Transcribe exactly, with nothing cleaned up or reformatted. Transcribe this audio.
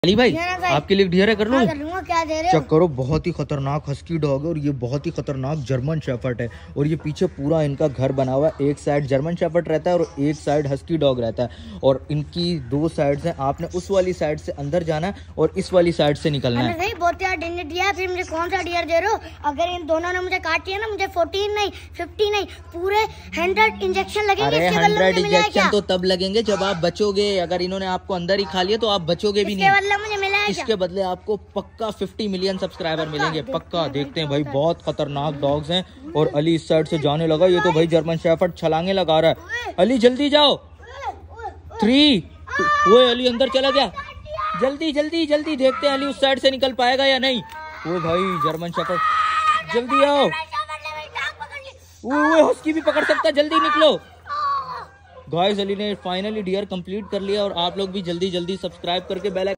अली भाई आपके लिए ढेर कर लूं? हाँ, कर लूंगा, क्या दे रहे हो? चेक करो, बहुत ही खतरनाक हस्की डॉग है और ये बहुत ही खतरनाक जर्मन शेफर्ड है। और ये पीछे पूरा इनका घर बना हुआ है। एक साइड जर्मन शेफर्ड रहता है और एक साइड हस्की डॉग रहता है। और इनकी दो साइड्स हैं। आपने उस वाली साइड से अंदर जाना है और इस वाली साइड से निकलना है। नहीं, बहुत यार डिनर दिया, फिर मुझे कौन सा डियर दे रहे हो? अगर इन दोनों ने मुझे काट लिया ना, मुझे फोर्टीन नहीं फिफ्टी नहीं पूरे हंड्रेड इंजेक्शन लगेंगे। अरे हंड्रेड इंजेक्शन तो तब लगेंगे जब आप बचोगे। अगर इन्होंने आपको अंदर ही खा लिया तो आप बचोगे भी नहीं। मुझे मिला है, इसके बदले आपको पक्का पचास मिलियन सब्सक्राइबर मिलेंगे, पक्का। देखते हैं भाई, बहुत खतरनाक डॉग्स हैं। और अली इस साइड से जाने लगा। ये तो भाई जर्मन शेफर्ड छलांगे लगा रहा है। अली जल्दी जाओ। थ्री, वो अली अंदर चला गया। जल्दी जल्दी जल्दी देखते हैं अली उस साइड से निकल पाएगा या नहीं। वो भाई जर्मन शेफर्ड, जल्दी आओ। वो हस्की भी पकड़ सकता, जल्दी निकलो। गाइस, अली ने फाइनली डियर कंप्लीट कर लिया। और आप लोग भी जल्दी जल्दी सब्सक्राइब करके बेल